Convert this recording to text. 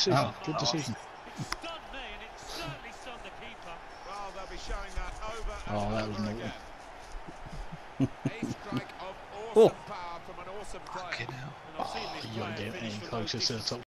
decision. Oh, Good decision. Oh, that was naughty. Oh. fucking hell. Oh, you won't get any closer to the top